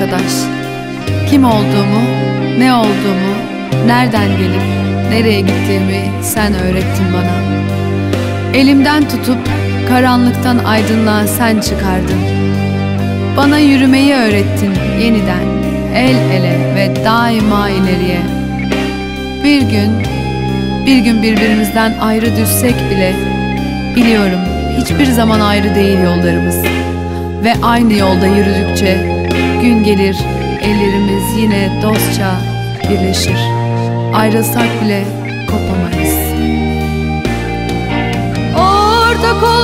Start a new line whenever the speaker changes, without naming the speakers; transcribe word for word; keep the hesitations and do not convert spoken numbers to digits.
arkadaş. Kim olduğumu, ne olduğumu, nereden gelip nereye gittiğimi sen öğrettin bana. Elimden tutup karanlıktan aydınlığa sen çıkardın. Bana yürümeyi öğrettin yeniden, el ele ve daima ileriye. Bir gün, bir gün birbirimizden ayrı düşsek bile, biliyorum hiçbir zaman ayrı değil yollarımız. Ve aynı yolda yürüdükçe gün gelir, ellerimiz yine dostça birleşir. Ayrılsak bile kopamayız. Ortak